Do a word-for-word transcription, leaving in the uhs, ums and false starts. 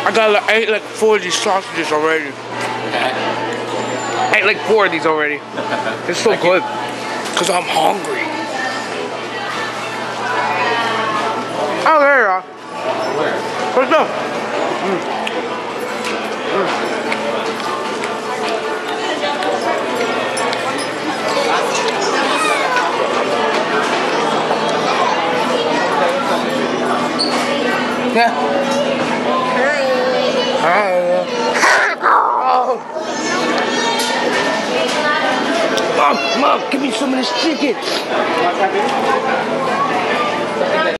I got like, I ate like four of these sausages already. I ate like four of these already. It's so good. Cause I'm hungry. Oh, there you are. What's up? Mm. Mm. Yeah. Hi. Mom, Mom, give me some of this chicken.